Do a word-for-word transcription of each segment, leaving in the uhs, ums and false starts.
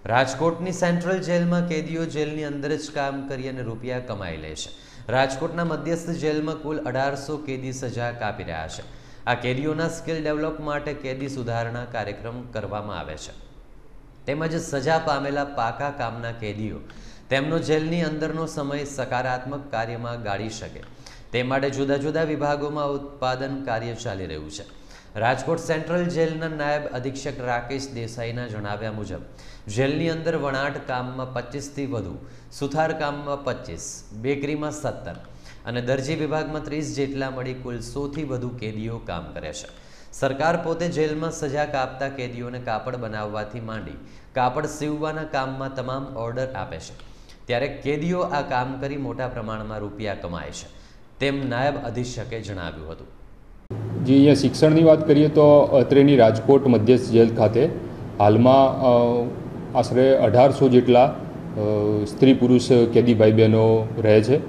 રાજકોટની સેન્ટ્રલ જેલમાં કેદીઓ જેલની અંદર જ કામ કરી અને રૂપિયા કમાઈ લે છે। રાજકોટના મધ્યસ્થ જેલમાં કુલ અઢારસો કેદી સજા કાપી રહ્યા છે। આ કેદીઓના સ્કિલ ડેવલપ માટે કેદી સુધારણા કાર્યક્રમ કરવામાં આવે છે, તેમજ સજા પામેલા પાકા કામના કેદીઓ તેમનો જેલની અંદરનો સમય સકારાત્મક કાર્યમાં ગાળી શકે તે માટે જુદા જુદા વિભાગોમાં ઉત્પાદન કાર્ય ચાલી રહ્યું છે। રાજકોટ સેન્ટ્રલ જેલના નાયબ અધિક્ષક રાકેશ દેસાઈના જણાવ્યા મુજબ જેલની અંદર વણાટ કામમાં પચીસથી વધુ, સુથાર કામમાં પચીસ, બેકરીમાં સત્તર અને દરજી વિભાગમાં ત્રીસ જેટલા મળી કુલ સોથી વધુ કેદીઓ કામ કરે છે। સરકાર પોતે જેલમાં સજા કાપતા કેદીઓને કાપડ બનાવવાથી માંડી કાપડ સીવવાના કામમાં તમામ ઓર્ડર આપે છે, ત્યારે કેદીઓ આ કામ કરી મોટા પ્રમાણમાં રૂપિયા કમાય છે, તેમ નાયબ અધિક્ષકે જણાવ્યું હતું। જે અહીંયા શિક્ષણની વાત કરીએ તો અત્રેની રાજકોટ મધ્યસ્થ જેલ ખાતે હાલમાં આશરે અઢારસો જેટલા સ્ત્રી પુરુષ કેદી ભાઈ બહેનો રહે છે।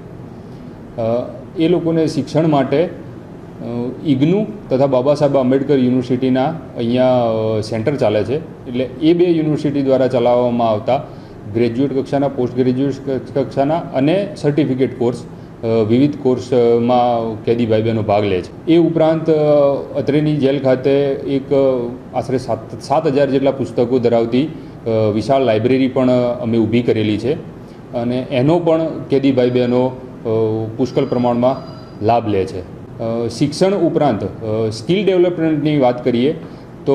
એ લોકોને શિક્ષણ માટે ઇગ્નુ તથા બાબા સાહેબ આંબેડકર યુનિવર્સિટીના અહીંયા સેન્ટર ચાલે છે, એટલે એ બે યુનિવર્સિટી દ્વારા ચલાવવામાં આવતા ગ્રેજ્યુએટ કક્ષાના, પોસ્ટ ગ્રેજ્યુએટ કક્ષાના અને સર્ટિફિકેટ કોર્સ વિવિધ કોર્સમાં કેદી ભાઈ બહેનો ભાગ લે છે। એ ઉપરાંત અત્રેની જેલ ખાતે એક આશરે સાત સાત હજાર જેટલા પુસ્તકો ધરાવતી વિશાળ લાઇબ્રેરી પણ અમે ઊભી કરેલી છે અને એનો પણ કેદી ભાઈ બહેનો પુષ્કળ પ્રમાણમાં લાભ લે છે। શિક્ષણ ઉપરાંત સ્કિલ ડેવલપમેન્ટની વાત કરીએ તો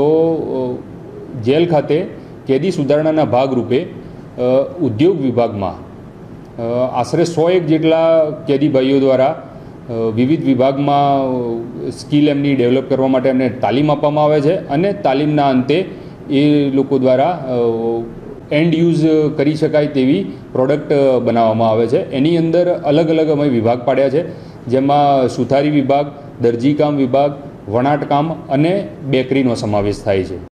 જેલ ખાતે કેદી સુધારણાના ભાગરૂપે ઉદ્યોગ વિભાગમાં આશરે સો એક જેટલા કેદી ભાઈઓ દ્વારા વિવિધ વિભાગમાં સ્કિલ એમની ડેવલપ કરવા માટે એમને તાલીમ આપવામાં આવે છે અને તાલીમના અંતે એ લોકો દ્વારા એન્ડ યુઝ કરી શકાય તેવી પ્રોડક્ટ બનાવવામાં આવે છે। એની અંદર અલગ અલગ અમે વિભાગ પાડ્યા છે, જેમાં સુથારી વિભાગ, દરજીકામ વિભાગ, વણાટકામ અને બેકરીનો સમાવેશ થાય છે।